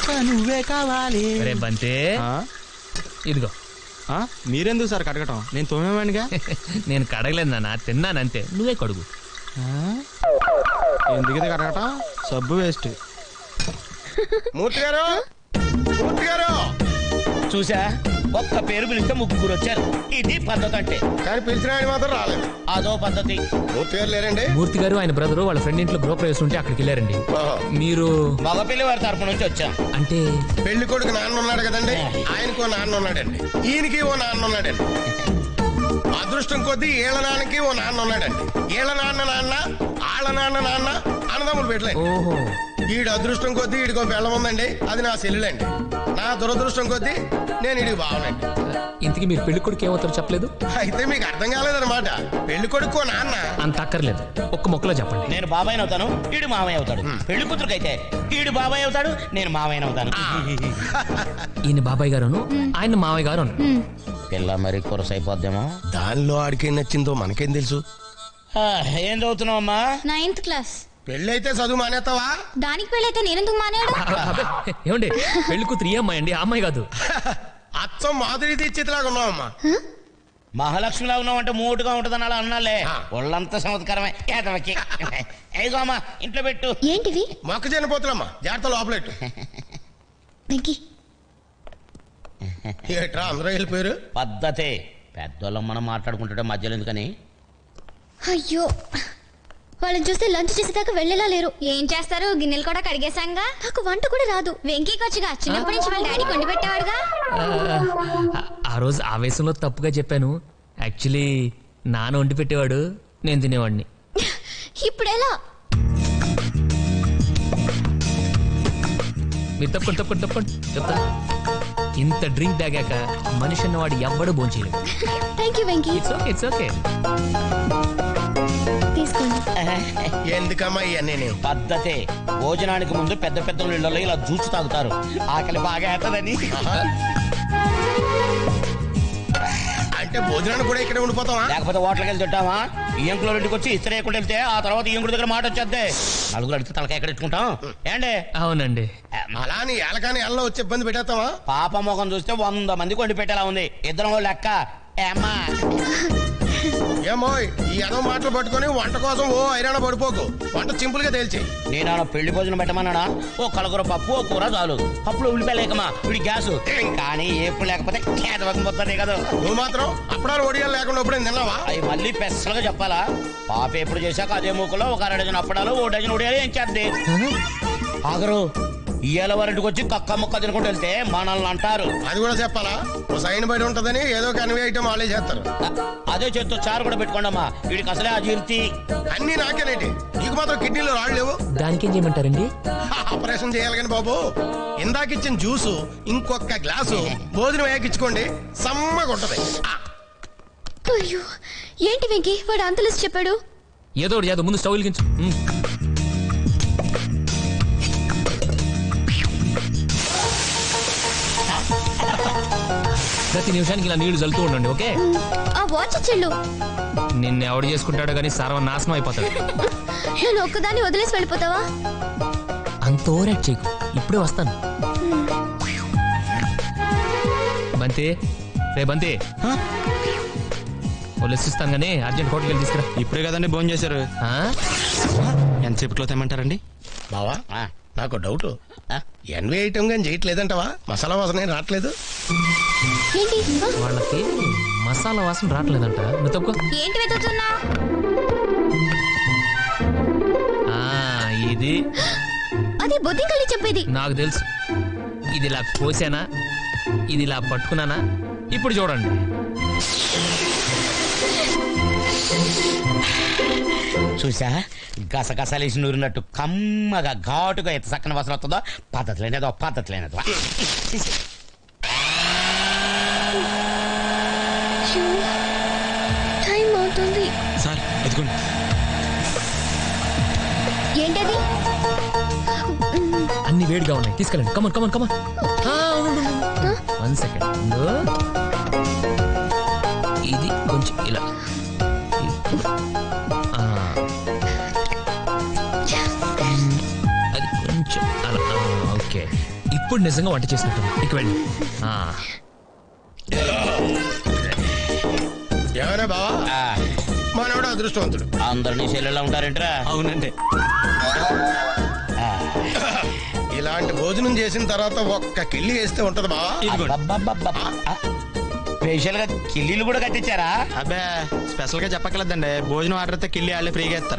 నువ్వే కావాలి. బంతే ఇదిగో. మీరెందుకు సార్ కడగటం? నేను తోమేవాడిగా. నేను కడగలేదు నాన్న, తిన్నానంతే. నువ్వే కడుగు. ఎందుకు కడగటం? సబ్బు వేస్ట్. మూర్తి గారు, మూర్తి గారు చూసా, ఒక్క పేరు పిలిస్తే ముగ్గురు వచ్చారు. ఇది పద్ధతి అంటే. కానీ పిలిచిన ఆయన మాత్రం రాలేదు. అదో పద్ధతి. మూర్తి గారు లేరండి? మూర్తి గారు ఆయన బ్రదరు వాళ్ళ ఫ్రెండ్ ఇంట్లో గృహప్రవేశం ఉంటే అక్కడికి వెళ్ళారండి. మీరు? మగ పిల్లి వారి తరపు నుంచి వచ్చాం. అంటే పెళ్లి కొడుకు నాన్న ఉన్నాడు కదండి, ఆయనకు ఓ నాన్న ఉన్నాడండి, ఈయనకి ఓ నాన్న ఉన్నాడండి. అదృష్టం కొద్దీ ఏళ్ల నాన్నకి ఓ నాన్న ఉన్నాడండి. ఏళ్ల నాన్న నాన్న, ఆళ్ల నాన్న నాన్న అన్నదమ్ములు పెట్టలేదు. ఓహో. ఈడు అదృష్టం కొద్దీ ఈడికో బెల్లం ఉందండి, అది నా సెల్లులండి. నా దురదృష్టం కొద్దీ నేను ఈడికి బావనండి. ఇంతకీ మీరు పెళ్లి కొడుకు ఏమవుతారో చెప్పలేదు? అయితే మీకు అర్థం కాలేదన్నమాట. పెళ్లి కొడుకు నాన్న అంత అక్కర్లేదు, ఒక్క మొక్కలో చెప్పండి. నేను బాబాయ్ అవుతాను, ఈడు మామయ్య అవుతాడు. పెళ్లి కూతురుకైతే ఈడు బాబాయ్ అవుతాడు, నేను మామయ్య అవుతాను. ఈయన బాబాయ్ గారును, ఆయన మామయ్య గారు. పిల్ల మరి కొరసైపోద్దేమో. దానిలో ఆడికేం నచ్చిందో మనకేం తెలుసు. ఏం చదువుతున్నావు అమ్మా? 9th class. పెళ్లి అయితే చదువు మానేస్తావా? దానికి పెళ్ళైతే నేనెందుకు మానేడు? ఏమండి, పెళ్లి కూతురు ఈ అమ్మాయి అండి, ఆ అమ్మాయి కాదు. అచ్చం మాధురి దీక్షిత్లాగా ఉన్నావమ్మా. మహాలక్ష్మిలా ఉన్నావు అంటే మూటుగా ఉంటుందని అలా అన్నాలే. ఒళ్ళంతా చమత్కారమే. ఏగో అమ్మా, ఇంట్లో పెట్టు. ఏంటివి? మొక్కజొన్న పోతులమ్మా, జాగ్రత్త లోపలెట్టు. ఏట్రా అందరూ వెళ్ళిపోయారు? పద్ధతే. పెద్దోళ్ళం మనం మాట్లాడుకుంటుంటే మధ్యలో ఎందుకని. అయ్యో, వాళ్ళని చూస్తే లంచ్ చేసేదాకా వెళ్ళేలా లేరు. ఏం చేస్తారు, గిన్నెలు కూడా కడిగేశాంగా. నాకు వంట కూడా రాదు. వెంకీకి వచ్చిగా చిన్నప్పటి నుంచి వాళ్ళ డాడీ కొండి పెట్టేవాడుగా. ఆ రోజు ఆవేశంలో తప్పుగా చెప్పాను. యాక్చువల్లీ నాన్న వండి పెట్టేవాడు, నేను తినేవాడిని. ఇప్పుడు ఎలా? మీరు తప్పండి చెప్తా. ఇంత డ్రింక్ తాగాక మనిషి అన్నవాడు ఎవ్వడు భోంచేయలేదు. Thank you Venky. It's okay. ఎందుకమ్మా ఇవన్నీ? పద్ధతే. భోజనానికి ముందు పెద్ద పెద్ద ఇళ్లలో ఇలా జ్యూస్ తాగుతారు, ఆకలి బాగా అవుతుందని. అంటే భోజనానికి కూడా ఇక్కడ ఉండిపోతావా? లేకపోతే హోటల్కి వెళ్ళి తింటావా? ఈయంకులో ఇంటికి వచ్చి ఇస్త్రీ వేయకుండా వెళ్తే ఆ తర్వాత ఈయంకుడి దగ్గర మాట వచ్చేద్దే. నలుగురు అడిగితే తలకాయ ఎక్కడ ఎట్టుకుంటాం ఏండి? అవునండి. అలా నీ ఏలకాని ఎల్లో వచ్చి ఇబ్బంది పెట్టేస్తావా? పాప మొఖం చూస్తే 100 మందికి వండి పెట్టేలా ఉంది. ఇద్దరం లెక్క. ఏమో ఈ ఏదో మాటలు పట్టుకొని వంట కోసం ఓ ఐరాణ పడిపోకు. వంట సింపుల్ గా తేల్చి. నేను పెళ్లి భోజనం పెట్టమన్నానా? ఓ కలగూర పప్పు, ఓ కూర చాలు. పప్పులో ఉల్లిపాయ లేకమా, వీడి గ్యాస్. కానీ ఎప్పుడు లేకపోతే పోతుంది కదా. నువ్వు మాత్రం అప్పడాలు ఒడియాలు లేకుండా ఎప్పుడు తిన్నావా? అవి మళ్ళీ పెసలుగా చెప్పాలా? పాప ఎప్పుడు చేశాక అదే మూకలో ఒక 2 డజన్ అప్పడాలు, 1 డజన్ ఒడియాలు ఏం చేద్ది. ఆగరు ఇయ్యాల వారింటికి వచ్చి కక్క ముక్క తినుకుంటూ వెళ్తే మనల్ని అంటారు. అది కూడా చెప్పాలా? ఓ సైన్ బయట ఉంటదని ఏదో కన్వే ఐటమ్ వాళ్ళే చేస్తారు. అదే చేత్తో చారు కూడా పెట్టుకోండమ్మా, వీడికి అసలే అజీర్తి. అన్ని నాకేనేటి, నీకు మాత్రం కిడ్నీలో రాళ్ళు లేవు. దానికి ఏం చేయమంటారండి? ఆపరేషన్ చేయాలి కానీ బాబు. ఇందాకిచ్చిన జ్యూసు ఇంకొక గ్లాసు భోజనం వేయకిచ్చుకోండి, సమ్మగా ఉంటది. అయ్యో, ఏంటి వెంకీ వాడు అంతలిసి చెప్పాడు? ఏదో ముందు స్టవ్ వెలిగించు. ప్రతి నిమిషానికి ఇలా నీళ్లు చల్లుతూ ఉండండి, ఓకే? ఆ వాచ్ చెల్లు నిన్ను ఎవడు చేసుకుంటాడో కానీ సర్వనాశనం అయిపోతాడు. నేను ఒక్కదాన్ని వదిలేసి వెళ్ళిపోతావా? అంత ఓవర్ చేయకు, ఇప్పుడే వస్తాను. బంతి, రే బంతి, ఇస్తాను కానీ అర్జెంట్ హోటల్కి వెళ్ళి తీసుకురా. ఇప్పుడే కదండి భోజనం చేశారు. ఎంతసేపట్లో తెమ్మంటారండి? బావా నాకు డౌట్, ఎన్వే ఐటమ్ కానీ చేయట్లేదంటవా? మసాలా వాసన ఏం రావట్లేదు. వాళ్ళకి మసాలా వాసన రావట్లేదంట. నువ్వు తప్పుకో. ఏంటి వెతుకుతున్నా? ఇది అది బొద్దింకల్లి చెప్పేది. నాకు తెలుసు. ఇది ఇలా కోసానా, ఇది ఇలా పట్టుకున్నానా? ఇప్పుడు చూడండి. చూసా, గసగసాలేసి నూరినట్టు కమ్మగా ఘాటుగా ఎంత చక్కని వాసన వస్తుందో. పద్ధతి లేనేదో. టైం అవుతుంది సార్, ఎదుగుండి. ఏంటది? అన్ని వేడిగా ఉన్నాయి, తీసుకెళ్ళండి. కమన్. 1 సెకండ్. ఇది కొంచెం ఇలా, అది కొంచెం అలా. ఓకే, ఇప్పుడు నిజంగా వంట చేసినట్టుంది. ఇక వెళ్ళి. ఏమైనా బావా మనోడు అదృష్టవంతుడు. అందరినీ చెల్లెళ్ళ ఉంటారేంట్రా? అవునండి. ఇలాంటి భోజనం చేసిన తర్వాత ఒక్క కిళ్ళి వేస్తే ఉంటది బావా. స్పెషల్ గా కిల్లీలు కూడా కట్టించారా? అబ్బే స్పెషల్ గా చెప్పక్కర్లేదండి, భోజనం ఆర్డర్ అయితే కిల్లి వాళ్ళే ఫ్రీగా ఇస్తారు.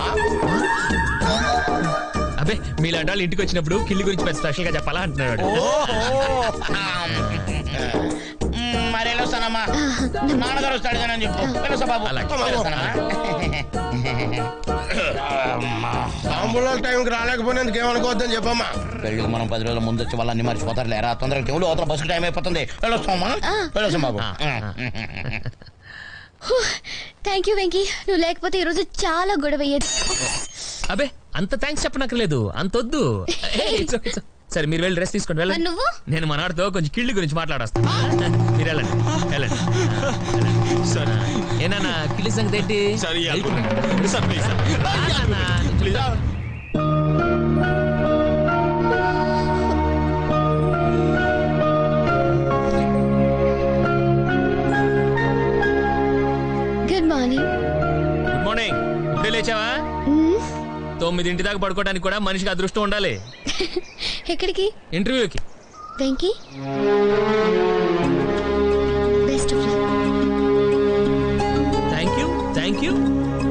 అబ్బే మీలాంటి వాళ్ళు ఇంటికి వచ్చినప్పుడు కిల్లి గురించి పెద్ద స్పెషల్ గా చెప్పాలా అంటున్నాడు. మరి వెళ్ళొస్తానమ్మా, నాన్నగారు వస్తాడు కానీ అని చెప్పు. వెళ్ళొస్తా బాబు. తాంబూలాల టైంకి రాలేకపోయినందుకు ఏమనుకోవద్దని చెప్పమ్మా. పెళ్ళికి మనం 10 రోజుల ముందు వచ్చి వాళ్ళని మర్చిపోతారు లేరా? తొందరగా టైంలో అవతల బస్సు టైం అయిపోతుంది. వెళ్ళొస్తామా? వెళ్ళొస్తాం బాబు. థ్యాంక్ యూ వెంకీ, నువ్వు లేకపోతే ఈ రోజు చాలా గొడవ అయ్యేది. అబ్బే అంత థ్యాంక్స్ చెప్పనక్కర్లేదు, అంత వద్దు. సరే మీరు వెళ్ళి డ్రెస్ తీసుకోండి, వెళ్ళండి. నువ్వు? నేను మనవాడితో కొంచెం కిళ్ళి గురించి మాట్లాడొస్తాను. మీరు వెళ్ళండి వెళ్ళండి. సరే ఏనా కిళ్ళి సంగతి ఏంటి? సరే sir please sir. Good morning. Good morning. ఇప్పుడే లేచావా? 9 దాకా పడుకోవడానికి కూడా మనిషికి అదృష్టం ఉండాలి. ఎక్కడికి? ఇంటర్వ్యూకి. Venky best of luck. Thank you thank you.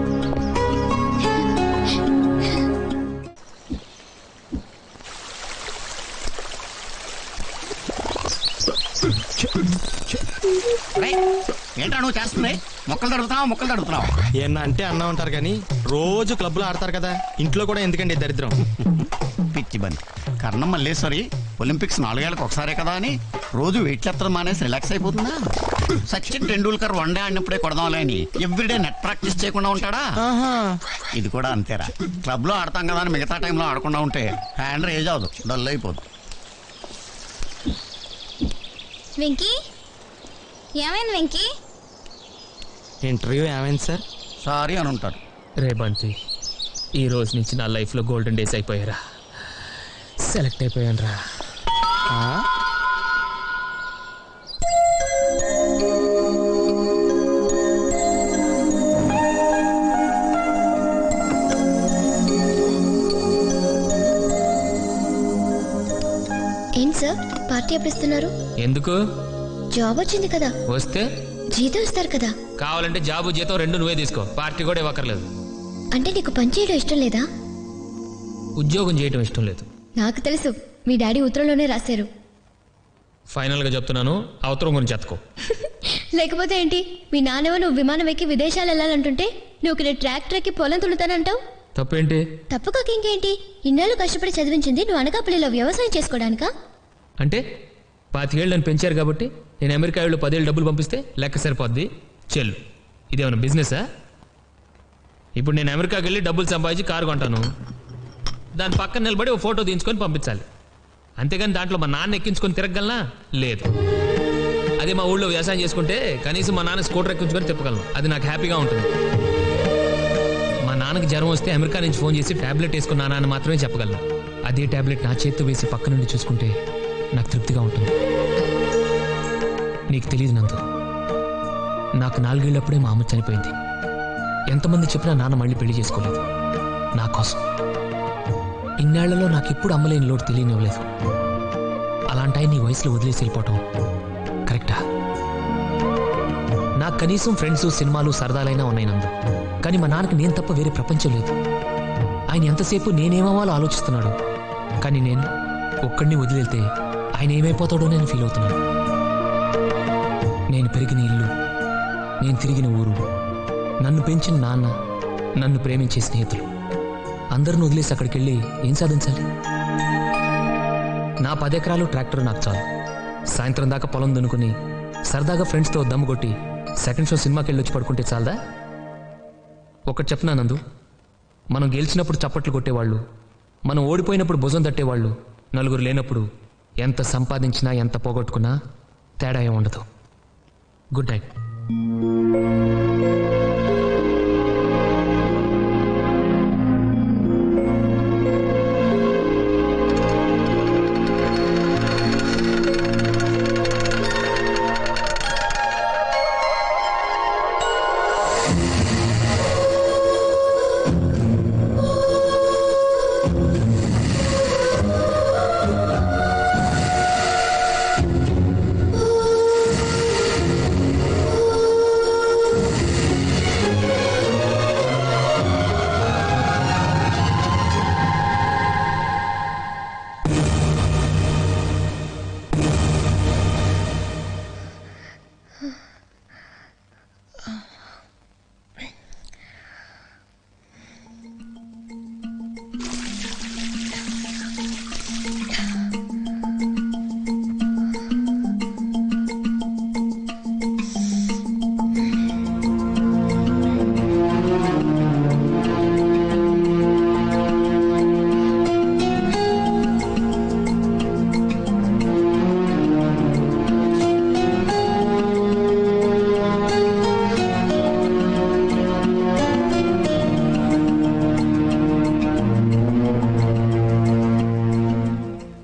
ఏంట్రా నువ్వు చేస్తుంది? మొక్కలు తడుపుతున్నావు. ఏమన్నా అంటే అన్నా ఉంటారు కానీ రోజు క్లబ్ లో ఆడతారు కదా, ఇంట్లో కూడా ఎందుకండి దరిద్రం? పిచ్చి బండి కర్ణం మల్లేశ్వరి ఒలింపిక్స్ 4 ఏళ్ళకి ఒకసారే కదా అని రోజు వెయిట్ చేత్తడం మానేసి రిలాక్స్ అయిపోతుందా? సచిన్ టెండూల్కర్ 1 డే ఆడినప్పుడే కొడదాంలే అని ఎవ్రీడే నెట్ ప్రాక్టీస్ చేయకుండా ఉంటాడా? ఇది కూడా అంతేరా. క్లబ్ లో ఆడతాం కదా అని మిగతా టైంలో ఆడకుండా ఉంటే హ్యాండ్ రేజ్ అవదు, డల్ అయిపోదు. వెంకీ ఏమైంది వెంకీ? ఇంటర్వ్యూ ఏమైంది సార్? సారీ అని ఉంటారు. రే బంతి, ఈ రోజు నుంచి నా లైఫ్ లో గోల్డెన్ డేస్ అయిపోయారా. సెలెక్ట్ అయిపోయాను రా. ఏంటి సార్ పార్టీ ఎప్పుడు ఇస్తున్నారు? ఎందుకు? జాబ్ వచ్చింది కదా. వస్తే జీతం ఇస్తారు కదా. కావాలంటే జాబు జీతం 2 నువ్వే తీసుకో, పార్టీ కూడా ఇవ్వక్కర్లేదు. అంటే నీకు పని చేయడం ఇష్టం లేదా? ఉద్యోగం చేయడం ఇష్టం లేదు. నాకు తెలుసు, మీ డాడీ ఉత్తరంలోనే రాశారు. ఫైనల్ గా చెప్తున్నాను, అవతరం గురించి ఎత్తుకో. లేకపోతే ఏంటి, మీ నాన్నవ నువ్వు విమానం ఎక్కి విదేశాలు వెళ్ళాలంటుంటే నువ్వు ఇక్కడ ట్రాక్టర్ ఎక్కి పొలం తులుతానంటావు. తప్పేంటి? తప్పు కాక ఇంకేంటి? ఇన్నాళ్ళు కష్టపడి చదివించింది నువ్వు అనకాపల్లిలో వ్యవసాయం చేసుకోవడానికా? అంటే 25 ఏళ్ళు నన్ను పెంచారు కాబట్టి నేను అమెరికా వాళ్ళు 10 ఏళ్ళు డబ్బులు పంపిస్తే లెక్క సరిపోద్ది చెల్లు. ఇదేమన్నా బిజినెసా? ఇప్పుడు నేను అమెరికాకి వెళ్ళి డబ్బులు సంపాదించి కారు కొంటాను, దాని పక్కన నిలబడి ఓ ఫోటో తీయించుకొని పంపించాలి. అంతేగాని దాంట్లో మా నాన్న ఎక్కించుకొని తిరగలనా? లేదు. అదే మా ఊళ్ళో వ్యవసాయం చేసుకుంటే కనీసం మా నాన్న స్కూటర్ ఎక్కించుకొని తిప్పగలను, అది నాకు హ్యాపీగా ఉంటుంది. మా నాన్నకి జ్వరం వస్తే అమెరికా నుంచి ఫోన్ చేసి టాబ్లెట్ వేసుకున్నానా అని మాత్రమే చెప్పగలను. అదే టాబ్లెట్ నా చేత్తో వేసి పక్క నుండి చూసుకుంటే నాకు తృప్తిగా ఉంటుంది. నీకు తెలియదు నందు, నాకు 4 ఏళ్ళప్పుడే మా అమ్మ చనిపోయింది. ఎంతమంది చెప్పినా నాన్న మళ్ళీ పెళ్లి చేసుకోలేదు నా కోసం. ఇన్నేళ్లలో నాకు ఎప్పుడు అమ్మలేని లోటు తెలియనివ్వలేదు. అలాంటి నీ వయసులో వదిలేసి వెళ్ళిపోవటం కరెక్టా? నాకు కనీసం ఫ్రెండ్స్, సినిమాలు, సరదాలైనా ఉన్నాయి నందు, కానీ మా నాన్నకి నేను తప్ప వేరే ప్రపంచం లేదు. ఆయన ఎంతసేపు నేనేమవ్వాలో ఆలోచిస్తున్నాడు, కానీ నేను ఒక్కడిని వదిలేళ్తే ఆయన ఏమైపోతాడో నేను ఫీల్ అవుతున్నాను. నేను పెరిగిన ఇల్లు, నేను తిరిగిన ఊరు, నన్ను పెంచిన నాన్న, నన్ను ప్రేమించే స్నేహితులు అందరిని వదిలేసి అక్కడికి వెళ్ళి ఏం సాధించాలి? నా 10 ఎకరాలు ట్రాక్టర్ నాకు చాలు. సాయంత్రం దాకా పొలం దున్నుకుని సరదాగా ఫ్రెండ్స్తో దమ్ము కొట్టి సెకండ్ షో సినిమాకి వెళ్ళి వచ్చి పడుకుంటే చాలదా? ఒకటి చెప్పనా నందు, మనం గెలిచినప్పుడు చప్పట్లు కొట్టేవాళ్ళు, మనం ఓడిపోయినప్పుడు భుజం తట్టేవాళ్ళు, నలుగురు లేనప్పుడు ఎంత సంపాదించినా ఎంత పోగొట్టుకున్నా తేడా ఏం ఉండదు. Good night.